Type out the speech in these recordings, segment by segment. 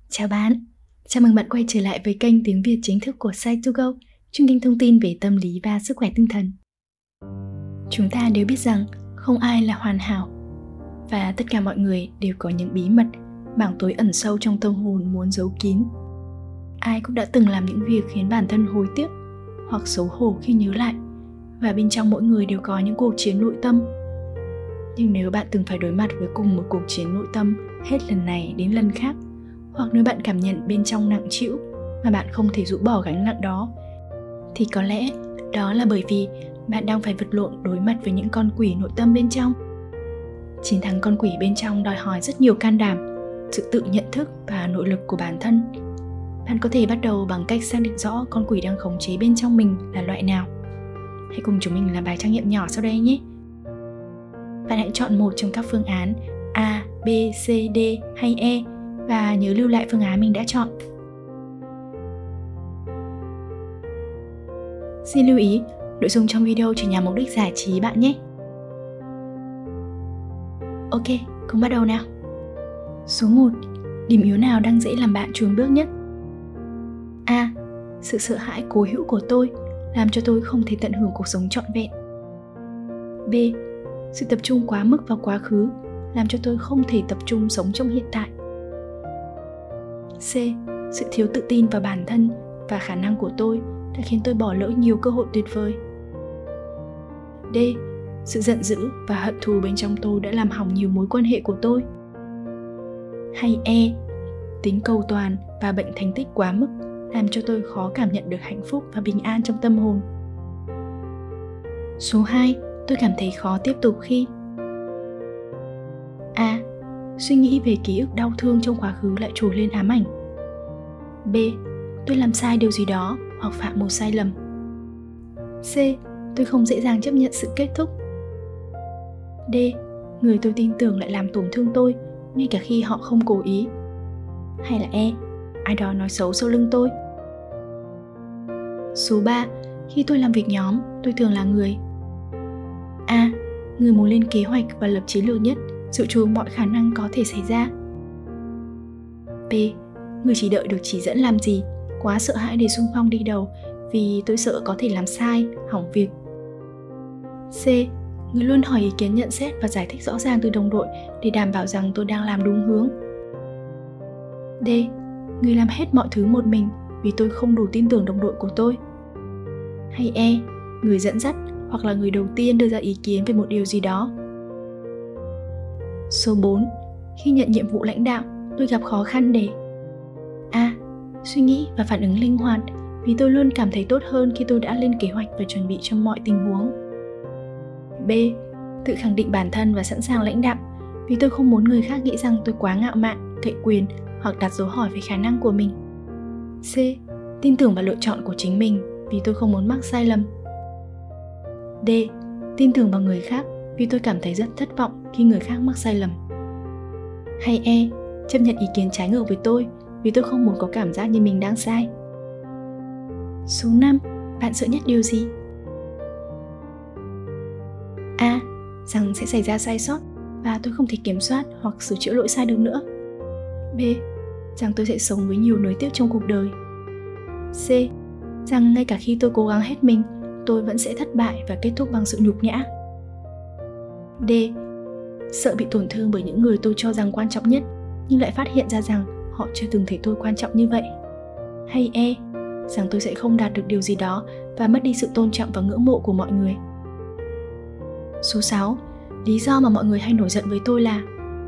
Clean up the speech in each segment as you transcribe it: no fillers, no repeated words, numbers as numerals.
Chào bạn, chào mừng bạn quay trở lại với kênh tiếng Việt chính thức của Site2Go, chuyên kênh thông tin về tâm lý và sức khỏe tinh thần. Chúng ta đều biết rằng không ai là hoàn hảo, và tất cả mọi người đều có những bí mật, mảng tối ẩn sâu trong tâm hồn muốn giấu kín. Ai cũng đã từng làm những việc khiến bản thân hối tiếc hoặc xấu hổ khi nhớ lại, và bên trong mỗi người đều có những cuộc chiến nội tâm. Nhưng nếu bạn từng phải đối mặt với cùng một cuộc chiến nội tâm hết lần này đến lần khác, hoặc nếu bạn cảm nhận bên trong nặng trĩu mà bạn không thể rũ bỏ gánh nặng đó, thì có lẽ đó là bởi vì bạn đang phải vật lộn đối mặt với những con quỷ nội tâm bên trong. Chiến thắng con quỷ bên trong đòi hỏi rất nhiều can đảm, sự tự nhận thức và nội lực của bản thân. Bạn có thể bắt đầu bằng cách xác định rõ con quỷ đang khống chế bên trong mình là loại nào. Hãy cùng chúng mình làm bài trắc nghiệm nhỏ sau đây nhé. Bạn hãy chọn một trong các phương án A, B, C, D hay E và nhớ lưu lại phương án mình đã chọn. Xin lưu ý, nội dung trong video chỉ nhằm mục đích giải trí bạn nhé. Ok, cùng bắt đầu nào. Số 1. Điểm yếu nào đang dễ làm bạn chùn bước nhất? A. Sự sợ hãi cố hữu của tôi làm cho tôi không thể tận hưởng cuộc sống trọn vẹn. B. Sự tập trung quá mức vào quá khứ làm cho tôi không thể tập trung sống trong hiện tại. C. Sự thiếu tự tin vào bản thân và khả năng của tôi đã khiến tôi bỏ lỡ nhiều cơ hội tuyệt vời. D. Sự giận dữ và hận thù bên trong tôi đã làm hỏng nhiều mối quan hệ của tôi. Hay E. Tính cầu toàn và bệnh thành tích quá mức làm cho tôi khó cảm nhận được hạnh phúc và bình an trong tâm hồn. Số 2. Tôi cảm thấy khó tiếp tục khi A. Suy nghĩ về ký ức đau thương trong quá khứ lại trồi lên ám ảnh. B. Tôi làm sai điều gì đó hoặc phạm một sai lầm. C. Tôi không dễ dàng chấp nhận sự kết thúc. D. Người tôi tin tưởng lại làm tổn thương tôi ngay cả khi họ không cố ý. Hay là E. Ai đó nói xấu sau lưng tôi. Số 3. Khi tôi làm việc nhóm, tôi thường là người A. Người muốn lên kế hoạch và lập chiến lược nhất, dự trù mọi khả năng có thể xảy ra. B. Người chỉ đợi được chỉ dẫn làm gì, quá sợ hãi để xung phong đi đầu vì tôi sợ có thể làm sai, hỏng việc. C. Người luôn hỏi ý kiến nhận xét và giải thích rõ ràng từ đồng đội để đảm bảo rằng tôi đang làm đúng hướng. D. Người làm hết mọi thứ một mình vì tôi không đủ tin tưởng đồng đội của tôi. Hay E. Người dẫn dắt hoặc là người đầu tiên đưa ra ý kiến về một điều gì đó. Số 4. Khi nhận nhiệm vụ lãnh đạo, tôi gặp khó khăn để A. Suy nghĩ và phản ứng linh hoạt vì tôi luôn cảm thấy tốt hơn khi tôi đã lên kế hoạch và chuẩn bị cho mọi tình huống. B. Tự khẳng định bản thân và sẵn sàng lãnh đạo vì tôi không muốn người khác nghĩ rằng tôi quá ngạo mạn, cậy quyền hoặc đặt dấu hỏi về khả năng của mình. C. Tin tưởng vào lựa chọn của chính mình vì tôi không muốn mắc sai lầm. D. Tin tưởng vào người khác vì tôi cảm thấy rất thất vọng khi người khác mắc sai lầm. Hay E. Chấp nhận ý kiến trái ngược với tôi vì tôi không muốn có cảm giác như mình đang sai. Số 5. Bạn sợ nhất điều gì? A. Rằng sẽ xảy ra sai sót và tôi không thể kiểm soát hoặc sửa chữa lỗi sai được nữa. B. Rằng tôi sẽ sống với nhiều nuối tiếc trong cuộc đời. C. Rằng ngay cả khi tôi cố gắng hết mình, tôi vẫn sẽ thất bại và kết thúc bằng sự nhục nhã. D. Sợ bị tổn thương bởi những người tôi cho rằng quan trọng nhất, nhưng lại phát hiện ra rằng họ chưa từng thấy tôi quan trọng như vậy. Hay E. Rằng tôi sẽ không đạt được điều gì đó và mất đi sự tôn trọng và ngưỡng mộ của mọi người. Số 6. Lý do mà mọi người hay nổi giận với tôi là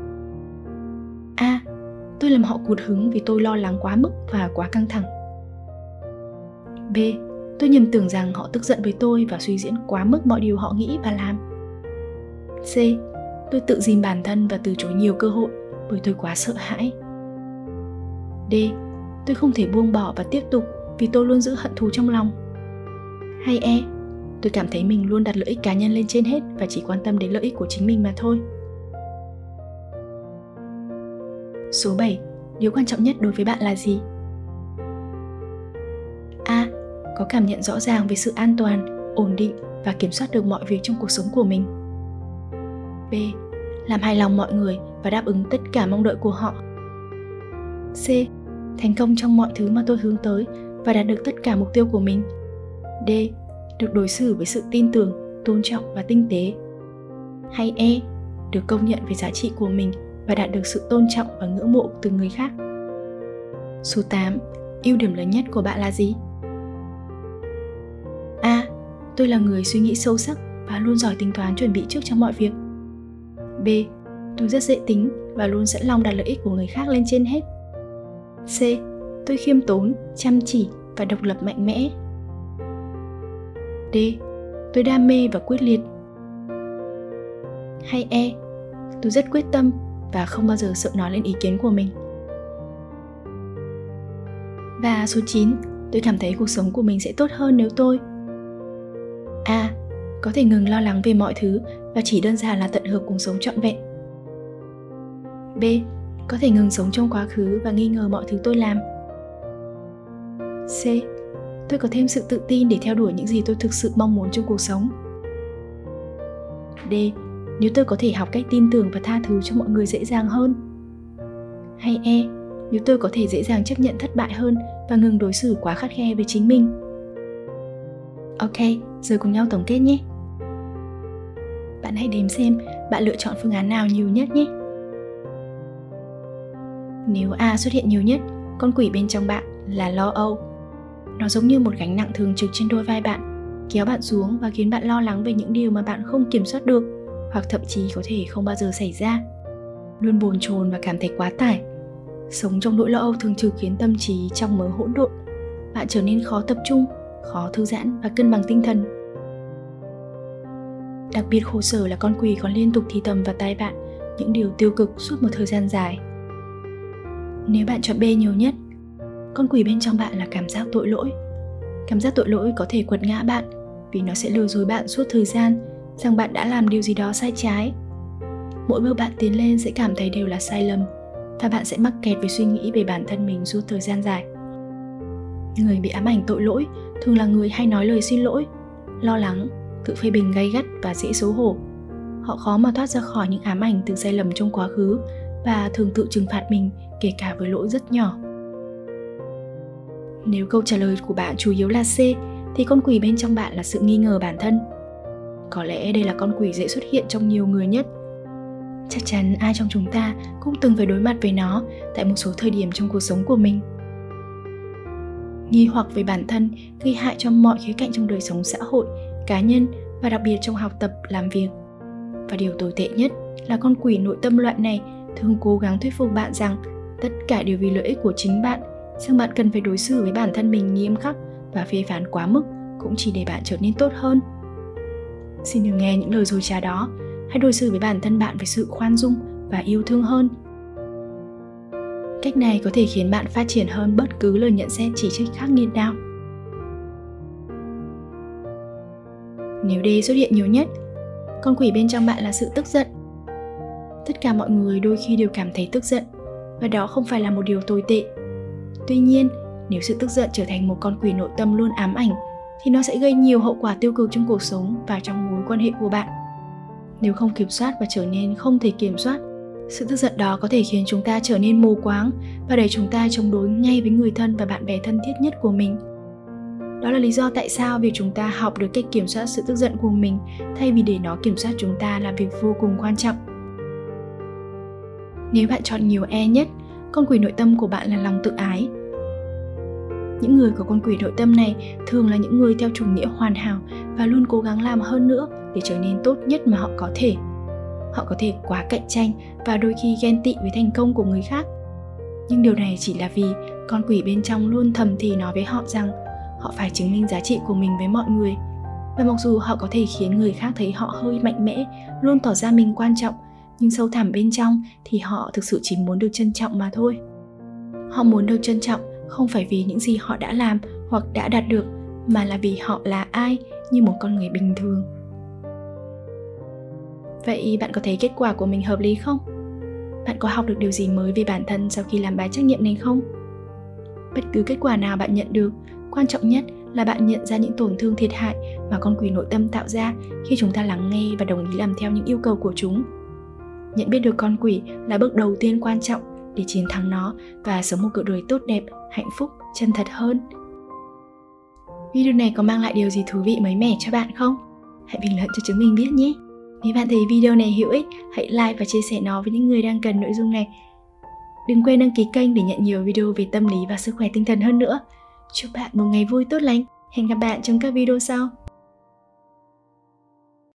A. Tôi làm họ cụt hứng vì tôi lo lắng quá mức và quá căng thẳng. B. Tôi nhầm tưởng rằng họ tức giận với tôi và suy diễn quá mức mọi điều họ nghĩ và làm. C. Tôi tự dìm bản thân và từ chối nhiều cơ hội bởi tôi quá sợ hãi. D. Tôi không thể buông bỏ và tiếp tục vì tôi luôn giữ hận thù trong lòng. Hay E. Tôi cảm thấy mình luôn đặt lợi ích cá nhân lên trên hết và chỉ quan tâm đến lợi ích của chính mình mà thôi. Số 7. Điều quan trọng nhất đối với bạn là gì? A. Có cảm nhận rõ ràng về sự an toàn, ổn định và kiểm soát được mọi việc trong cuộc sống của mình. B. Làm hài lòng mọi người và đáp ứng tất cả mong đợi của họ. C. thành công trong mọi thứ mà tôi hướng tới và đạt được tất cả mục tiêu của mình. D. Được đối xử với sự tin tưởng, tôn trọng và tinh tế. Hay E. Được công nhận về giá trị của mình và đạt được sự tôn trọng và ngưỡng mộ từ người khác. Số 8. Ưu điểm lớn nhất của bạn là gì? A. Tôi là người suy nghĩ sâu sắc và luôn giỏi tính toán chuẩn bị trước cho mọi việc. B. Tôi rất dễ tính và luôn sẵn lòng đặt lợi ích của người khác lên trên hết. C. Tôi khiêm tốn, chăm chỉ và độc lập mạnh mẽ. D. Tôi đam mê và quyết liệt. Hay E. Tôi rất quyết tâm và không bao giờ sợ nói lên ý kiến của mình. Và số 9. Tôi cảm thấy cuộc sống của mình sẽ tốt hơn nếu tôi A. Có thể ngừng lo lắng về mọi thứ và chỉ đơn giản là tận hưởng cuộc sống trọn vẹn. B. Có thể ngừng sống trong quá khứ và nghi ngờ mọi thứ tôi làm. C. Tôi có thêm sự tự tin để theo đuổi những gì tôi thực sự mong muốn trong cuộc sống. D. Nếu tôi có thể học cách tin tưởng và tha thứ cho mọi người dễ dàng hơn. Hay E. Nếu tôi có thể dễ dàng chấp nhận thất bại hơn và ngừng đối xử quá khắt khe với chính mình. Ok, giờ cùng nhau tổng kết nhé. Bạn hãy đếm xem bạn lựa chọn phương án nào nhiều nhất nhé. Nếu A xuất hiện nhiều nhất, con quỷ bên trong bạn là lo âu. Nó giống như một gánh nặng thường trực trên đôi vai bạn, kéo bạn xuống và khiến bạn lo lắng về những điều mà bạn không kiểm soát được, hoặc thậm chí có thể không bao giờ xảy ra. Luôn bồn chồn và cảm thấy quá tải. Sống trong nỗi lo âu thường trực khiến tâm trí trong mớ hỗn độn. Bạn trở nên khó tập trung, khó thư giãn và cân bằng tinh thần. Đặc biệt khổ sở là con quỷ còn liên tục thì thầm vào tai bạn những điều tiêu cực suốt một thời gian dài. Nếu bạn chọn B nhiều nhất, con quỷ bên trong bạn là cảm giác tội lỗi. Cảm giác tội lỗi có thể quật ngã bạn vì nó sẽ lừa dối bạn suốt thời gian rằng bạn đã làm điều gì đó sai trái. Mỗi bước bạn tiến lên sẽ cảm thấy đều là sai lầm và bạn sẽ mắc kẹt với suy nghĩ về bản thân mình suốt thời gian dài. Người bị ám ảnh tội lỗi thường là người hay nói lời xin lỗi, lo lắng, tự phê bình gay gắt và dễ xấu hổ. Họ khó mà thoát ra khỏi những ám ảnh từ sai lầm trong quá khứ và thường tự trừng phạt mình kể cả với lỗi rất nhỏ. Nếu câu trả lời của bạn chủ yếu là C, thì con quỷ bên trong bạn là sự nghi ngờ bản thân. Có lẽ đây là con quỷ dễ xuất hiện trong nhiều người nhất. Chắc chắn ai trong chúng ta cũng từng phải đối mặt với nó tại một số thời điểm trong cuộc sống của mình. Nghi hoặc về bản thân gây hại cho mọi khía cạnh trong đời sống xã hội, cá nhân và đặc biệt trong học tập, làm việc. Và điều tồi tệ nhất là con quỷ nội tâm loại này thường cố gắng thuyết phục bạn rằng tất cả đều vì lợi ích của chính bạn, rằng bạn cần phải đối xử với bản thân mình nghiêm khắc và phê phán quá mức cũng chỉ để bạn trở nên tốt hơn. Xin đừng nghe những lời dối trá đó, hãy đối xử với bản thân bạn với sự khoan dung và yêu thương hơn. Cách này có thể khiến bạn phát triển hơn bất cứ lời nhận xét chỉ trích khắc nghiệt nào. Nếu D xuất hiện nhiều nhất, con quỷ bên trong bạn là sự tức giận. Tất cả mọi người đôi khi đều cảm thấy tức giận, và đó không phải là một điều tồi tệ. Tuy nhiên, nếu sự tức giận trở thành một con quỷ nội tâm luôn ám ảnh, thì nó sẽ gây nhiều hậu quả tiêu cực trong cuộc sống và trong mối quan hệ của bạn. Nếu không kiểm soát và trở nên không thể kiểm soát, sự tức giận đó có thể khiến chúng ta trở nên mù quáng và đẩy chúng ta chống đối ngay với người thân và bạn bè thân thiết nhất của mình. Đó là lý do tại sao việc chúng ta học được cách kiểm soát sự tức giận của mình thay vì để nó kiểm soát chúng ta là việc vô cùng quan trọng. Nếu bạn chọn nhiều E nhất, con quỷ nội tâm của bạn là lòng tự ái. Những người có con quỷ nội tâm này thường là những người theo chủ nghĩa hoàn hảo và luôn cố gắng làm hơn nữa để trở nên tốt nhất mà họ có thể. Họ có thể quá cạnh tranh và đôi khi ghen tị với thành công của người khác. Nhưng điều này chỉ là vì con quỷ bên trong luôn thầm thì nói với họ rằng họ phải chứng minh giá trị của mình với mọi người. Và mặc dù họ có thể khiến người khác thấy họ hơi mạnh mẽ, luôn tỏ ra mình quan trọng, nhưng sâu thẳm bên trong thì họ thực sự chỉ muốn được trân trọng mà thôi. Họ muốn được trân trọng không phải vì những gì họ đã làm hoặc đã đạt được, mà là vì họ là ai như một con người bình thường. Vậy bạn có thấy kết quả của mình hợp lý không? Bạn có học được điều gì mới về bản thân sau khi làm bài trắc nghiệm này không? Bất cứ kết quả nào bạn nhận được, quan trọng nhất là bạn nhận ra những tổn thương thiệt hại mà con quỷ nội tâm tạo ra khi chúng ta lắng nghe và đồng ý làm theo những yêu cầu của chúng. Nhận biết được con quỷ là bước đầu tiên quan trọng để chiến thắng nó và sống một cuộc đời tốt đẹp, hạnh phúc, chân thật hơn. Video này có mang lại điều gì thú vị mới mẻ cho bạn không? Hãy bình luận cho chúng mình biết nhé! Nếu bạn thấy video này hữu ích, hãy like và chia sẻ nó với những người đang cần nội dung này. Đừng quên đăng ký kênh để nhận nhiều video về tâm lý và sức khỏe tinh thần hơn nữa. Chúc bạn một ngày vui tốt lành. Hẹn gặp bạn trong các video sau.